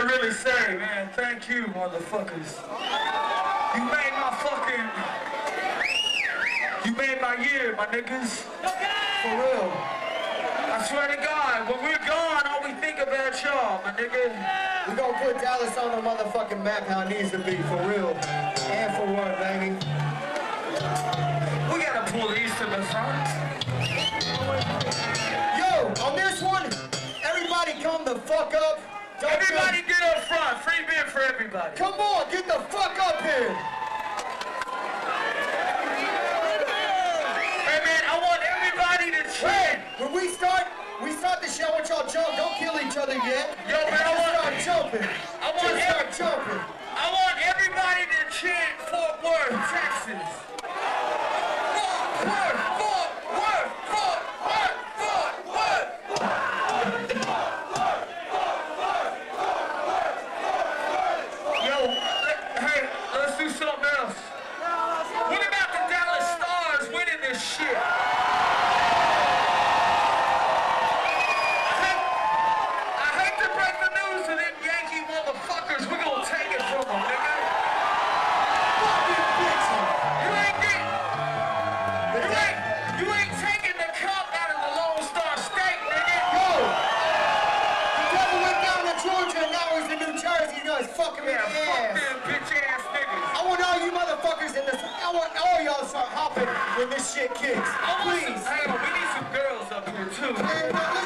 really say, man, thank you, motherfuckers. You made my fucking... You made my year, my niggas. For real. I swear to God, when we're gone, all we think about y'all, my nigga. We gonna put Dallas on the motherfucking map how it needs to be, for real. And for what, baby? We gotta pull these to the front. Yo, on this one, everybody come the fuck up. Don't everybody get up front. Free beer for everybody. Come on, get the fuck up here. Hey man, I want everybody to chant. When we start the show, I want y'all jump. Don't kill each other yet. Yo man, I want start jumping. Start jumping. I want everybody to chant Fort Worth, Texas. Fort Worth, Fort Worth, Fort Worth, Fort Worth. Yo, hey, let's do something else. What about the Dallas Stars winning this shit? I hate to break the news to them Yankee motherfuckers. We're gonna take it from them, nigga. You ain't taking the cup out of the Lone Star State, nigga. Yo! The devil went down to Georgia and now he's in New Jersey. You know, he's fucking me in the ass. Fuck them bitch ass niggas. I want all you motherfuckers in this. I want all y'all to start hopping when this shit kicks. Please. Hey, we need some girls up here too.